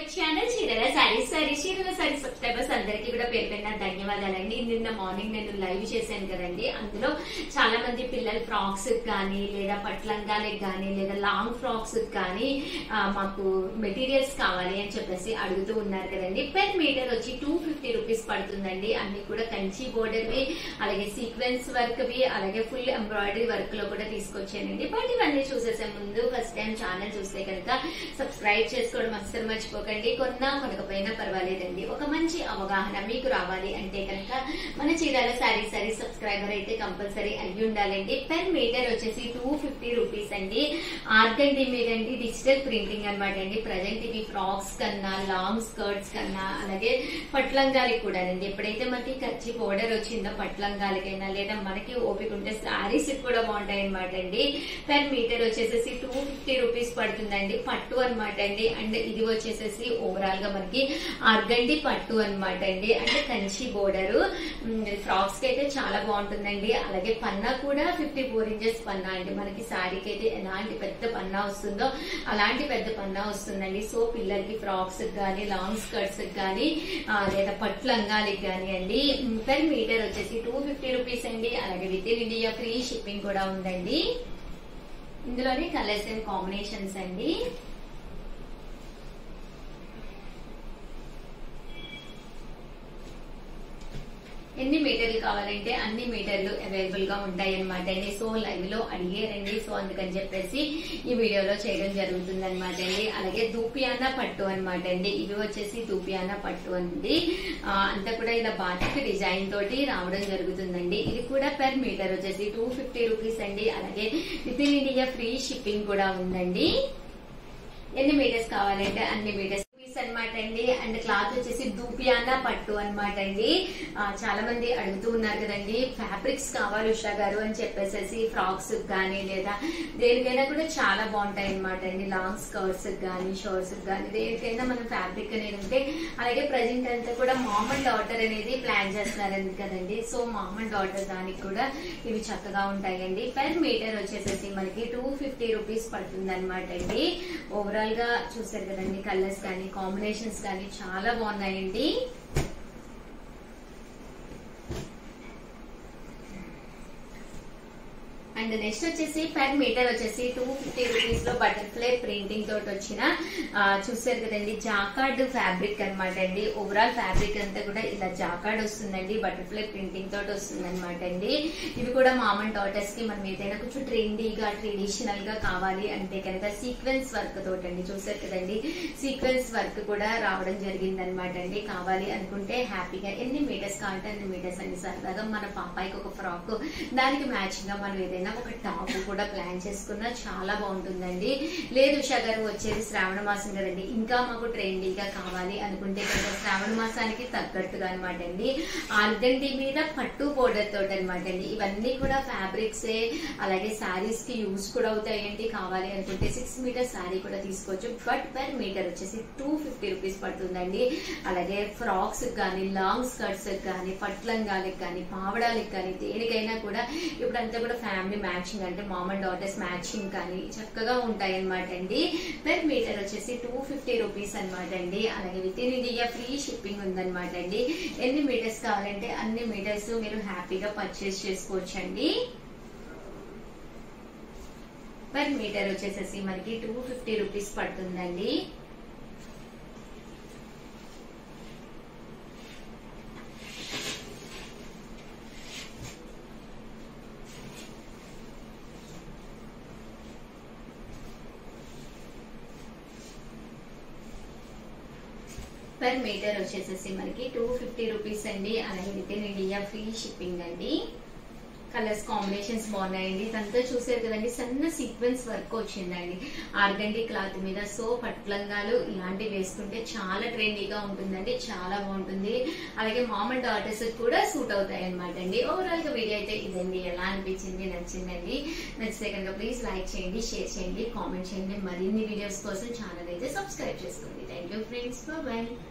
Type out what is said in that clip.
My channel Chirala saree subscribers అందరికీ కూడా పేరు పేరున ధన్యవాదాలండి. నిన్న మార్నింగ్ నేను లైవ్ చేశాను కదండి. అందులో చాలా మంది పిల్లలు ఫ్రాక్స్ కానీ లేదా పట్లంగాలకు కానీ లేదా లాంగ్ ఫ్రాక్స్ కానీ మాకు మెటీరియల్స్ కావాలి అని చెప్పేసి అడుగుతూ ఉన్నారు కదండి. పెర్ మీటర్ వచ్చి 250 రూపీస్ పడుతుందండి. అన్ని కూడా కంచి బోర్డర్ వి, అలాగే సీక్వెన్స్ వర్క్ వి, అలాగే ఫుల్ ఎంబ్రాయిడరీ వర్క్ లో కూడా తీసుకొచ్చానండి. బట్ ఇవన్నీ చూసేసే ముందు ఫస్ట్ టైం ఛానల్ చూస్తే కనుక సబ్స్క్రైబ్ చేసుకోవడం అస్సలు మర్చిపోకండి. కొనకపోయినా పర్వాలేదండి. ఒక మంచి అవగాహన మీకు రావాలి అంటే కనుక మన చీరాల సారీ సబ్స్క్రైబర్ అయితే కంపల్సరీ అయ్యి ఉండాలండి. పెర్ మీటర్ వచ్చేసి 250 రూపీస్ అండి. ఆర్గండి మీదండి డిజిటల్ ప్రింటింగ్ అనమాట అండి. ప్రజెంట్ ఇవి ఫ్రాక్స్ కన్నా, లాంగ్ స్కర్ట్స్ కన్నా, అలాగే పట్లంగాలకి కూడా అండి. ఎప్పుడైతే మనకి కచ్చి బోర్డర్ వచ్చిందో పట్లంగాలకైనా లేదా మనకి ఓపిక ఉంటే శారీస్ కూడా బాగుంటాయి అనమాట అండి. పెర్ మీటర్ వచ్చేసి 250 రూపీస్ పడుతుందండి. పట్టు అనమాట అండి. అండ్ ఇది వచ్చేసేసి ఓవరాల్ గా మనకి ఆర్గండి పట్టు అనమాట అండి. అంటే కంచి బోర్డర్ ఫ్రాక్స్ కి అయితే చాలా బాగుంటుందండి. అలాగే పన్నా కూడా 54 ఇంచెస్ పన్నా అండి. మనకి శారీకి అయితే ఎలాంటి పెద్ద పన్నా వస్తుందో అలాంటి పెద్ద పన్నా వస్తుందండి. సో పిల్లలకి ఫ్రాక్స్ కానీ, లాంగ్ స్కర్ట్స్ కానీ లేదా పట్టు లంగాలకి కానీ అండి. పెర్ మీటర్ వచ్చేసి 250 రూపీస్ అండి. అలాగే with in India free shipping కూడా ఉందండి. ఇందులోనే కలర్స్ అండ్ కాంబినేషన్స్ అండి. ఎన్ని మీటర్లు కావాలంటే అన్ని మీటర్లు అవైలబుల్ గా ఉంటాయి అనమాట అండి. సో లైవ్ లో అడిగారండి. సో అందుకని చెప్పేసి ఈ వీడియోలో చేయడం జరుగుతుంది అనమాట అండి. అలాగే దూపియానా పట్టు అనమాట అండి. ఇవి వచ్చేసి దూపియానా పట్టు అండి. అంతా కూడా ఇలా బాటిక్ డిజైన్ తోటి రావడం జరుగుతుందండి. ఇది కూడా పెర్ మీటర్ వచ్చేసి 250 రూపీస్ అండి. అలాగే with in India free shipping కూడా ఉందండి. ఎన్ని మీటర్స్ కావాలంటే అన్ని మీటర్స్ అనమాట అండి. అండ్ క్లాత్ వచ్చేసి దూపియానా పట్టు అనమాట అండి. చాలా మంది అడుగుతూ ఉన్నారు కదండి, ఫ్యాబ్రిక్స్ కావాలి ఉషా గారు అని చెప్పేసి ఫ్రాక్స్ కానీ లేదా దేనికైనా కూడా చాలా బాగుంటాయి అనమాట అండి. లాంగ్ స్కర్ట్స్ కానీ, షార్ట్స్ కానీ దేనికైనా మనం ఫ్యాబ్రిక్ అనేది ఉంటే, అలాగే ప్రజెంట్ అంతా కూడా మామ్ అండ్ డాటర్ అనేది ప్లాన్ చేస్తున్నారు కదండి. సో మామ్ అండ్ డాటర్ దానికి కూడా ఇవి చక్కగా ఉంటాయండి. పెర్ మీటర్ వచ్చేసేసి మనకి 250 రూపీస్ పడుతుంది అనమాట అండి. ఓవరాల్ గా చూసారు కదండి, కలర్స్ కానీ కాంబినేషన్స్ కానీ చాలా బాగున్నాయండి. అండ్ నెక్స్ట్ వచ్చేసి పెర్ మీటర్ వచ్చేసి 250 రూపీస్ లో బటర్ఫ్లై ప్రింటింగ్ తోటి వచ్చిన చూసారు కదండి జాకార్డ్ ఫ్యాబ్రిక్ అనమాట అండి. ఓవరాల్ ఫ్యాబ్రిక్ అంతా కూడా ఇలా జాకార్డ్ వస్తుందండి. బటర్ఫ్లై ప్రింటింగ్ తోటి వస్తుంది అనమాట అండి. ఇవి కూడా మామ్ అండ్ డాటర్స్ కి మనం ఏదైనా కొంచెం ట్రెండీగా ట్రెడిషనల్ గా కావాలి అంటే కనుక సీక్వెన్స్ వర్క్ తోటి అండి. చూసారు కదండి, సీక్వెన్స్ వర్క్ కూడా రావడం జరిగింది అనమాట అండి. కావాలి అనుకుంటే హ్యాపీగా ఎన్ని మీటర్స్ కావాలంటే అన్ని మీటర్స్ అండి. సరదాగా మన పాపాయికి ఒక ఫ్రాక్, దానికి మ్యాచింగ్ గా మనం ఏదైనా ఒక టాప్ కూడా ప్లాన్ చేసుకున్నా చాలా బాగుంటుందండి. లేదు ఉషా గారు వచ్చేది శ్రావణ మాసం కదండి, ఇంకా మాకు ట్రెండీగా కావాలి అనుకుంటే కనుక శ్రావణ మాసానికి తగ్గట్టుగా అనమాట అండి. ఆర్గండి మీద పట్టు బోర్డర్ తోటి అనమాట అండి. ఇవన్నీ కూడా ఫ్యాబ్రిక్స్, అలాగే శారీస్ కి యూజ్ కూడా అవుతాయండి. కావాలి అనుకుంటే 6 మీటర్ శారీ కూడా తీసుకోవచ్చు. బట్ పర్ మీటర్ వచ్చేసి 250 రూపీస్ పడుతుందండి. అలాగే ఫ్రాక్స్ కానీ, లాంగ్ స్కర్ట్స్ కానీ, పట్లంగాలకి కానీ, పావడాలకి కానీ దేనికైనా కూడా ఇప్పుడంతా కూడా ఫ్యామిలీ మ్యాచింగ్ అంటే మామ్ అండ్ డాటర్స్ మ్యాచింగ్ కానీ చక్కగా ఉంటాయి అనమాట అండి. పెర్ మీటర్ వచ్చేసి 250 రూపీస్ అనమాట అండి. అలాగే with in India free shipping ఉందనమాట అండి. ఎన్ని మీటర్స్ కావాలంటే అన్ని మీటర్స్ మీరు హ్యాపీగా పర్చేస్ చేసుకోవచ్చు అండి. పెర్ మీటర్ వచ్చేసేసి మనకి 250 రూపీస్ పడుతుందండి. పర్ మీటర్ వచ్చేసేసి మనకి 250 రూపీస్ అండి. అలాగే with in India free shipping అండి. కలర్స్ కాంబినేషన్స్ బాగున్నాయండి. ఇదంతా చూసారు కదండి, సన్న సీక్వెన్స్ వర్క్ వచ్చిందండి ఆర్గండి క్లాత్ మీద. సో పట్లంగాలు ఇలాంటివి వేసుకుంటే చాలా ట్రెండీగా ఉంటుందండి, చాలా బాగుంటుంది. అలాగే మామ్ అండ్ డాటర్స్ కూడా సూట్ అవుతాయి అనమాట అండి. ఓవరాల్ గా వీడియో అయితే ఇదండి. ఎలా అనిపించింది, నచ్చిందండి? నచ్చితే కనుక ప్లీజ్ లైక్ చేయండి, షేర్ చేయండి, కామెంట్ చేయండి. మరిన్ని వీడియోస్ కోసం ఛానల్ అయితే సబ్స్క్రైబ్ చేసుకోండి. Thank you friends, bye.